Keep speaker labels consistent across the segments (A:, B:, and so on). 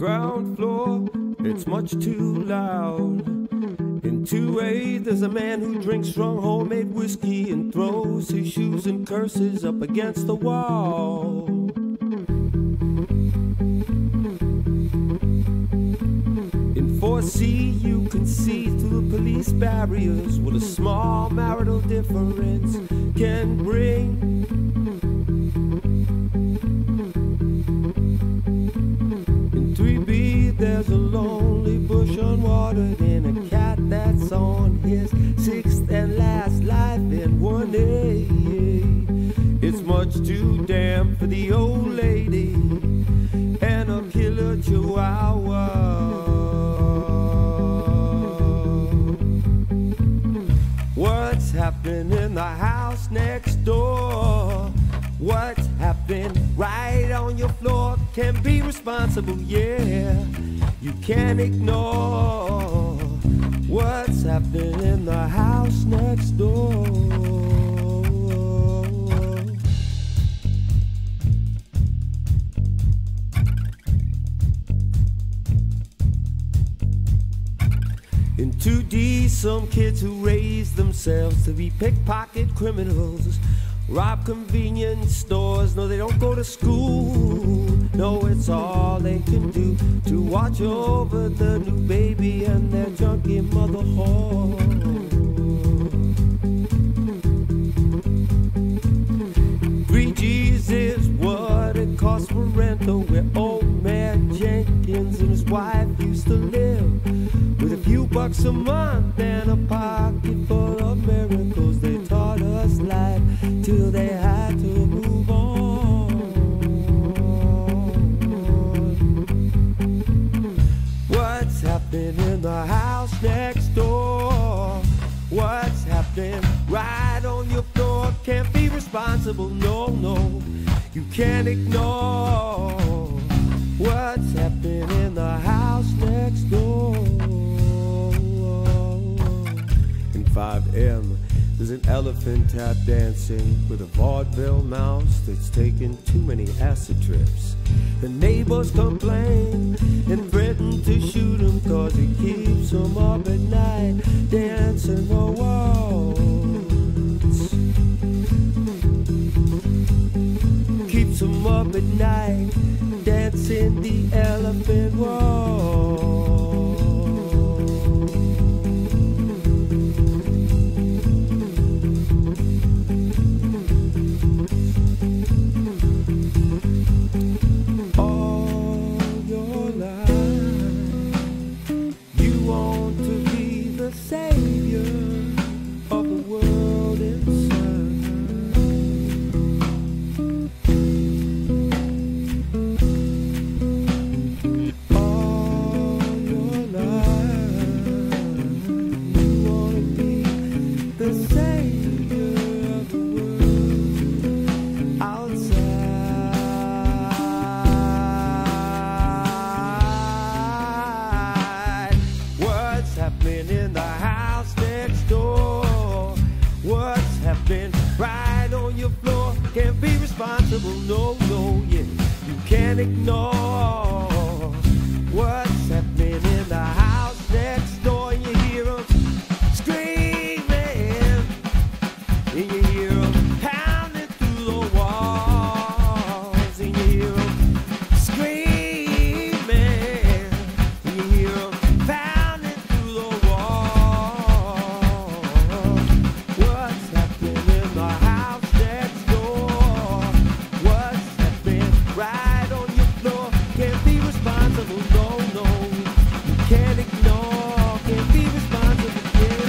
A: ground floor, it's much too loud. In 2A, there's a man who drinks strong homemade whiskey and throws his shoes and curses up against the wall. In 4C, you can see through the police barriers what a small marital difference can bring. There's a lonely bush unwatered and a cat that's on his 6th and last life in 1A. It's much too damn for the old lady and a killer chihuahua. What's happening in the house next door? What's happening right on your floor can be responsible, yeah. You can't ignore what's happening in the house next door. In 2D, some kids who raise themselves to be pickpocket criminals rob convenience stores. No, they don't go to school. No, it's all they can do to watch over the new baby and their junkie mother whore. 3G's is what it costs for rental, where old man Jenkins and his wife used to live. With a few bucks a month and a pocket full of miracles, they taught us life till they had to move on. What's happening in the house next door? What's happening right on your floor can't be responsible, no, no. You can't ignore what's happening in the house next door. In 5M, there's an elephant tap dancing with a vaudeville mouse that's taken too many acid trips. The neighbors complain and threaten to shoot him 'cause he keeps them up at night dancing the waltz. Keeps them up at night dancing the elephant waltz. No, no, yeah, you can't ignore what's happening in the house next door. You hear them screaming, and you hear them pounding through the walls, and you hear them screaming, and you hear them pounding through the walls. What's happening in the house next door? Right on your floor, can't be responsible, no, no. You can't ignore, can't be responsible,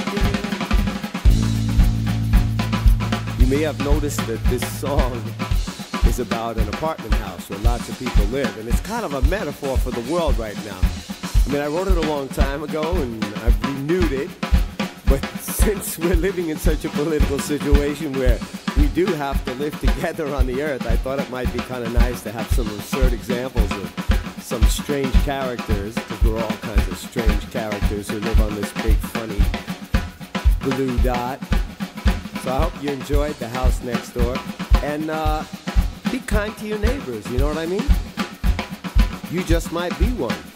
A: yeah. You may have noticed that this song is about an apartment house where lots of people live, and it's kind of a metaphor for the world right now. I mean, I wrote it a long time ago, and I've renewed it, but since we're living in such a political situation where we do have to live together on the earth, I thought it might be kind of nice to have some absurd examples of some strange characters, because we're all kinds of strange characters who live on this big, funny blue dot. So I hope you enjoyed The House Next Door, and be kind to your neighbors, you know what I mean? you just might be one.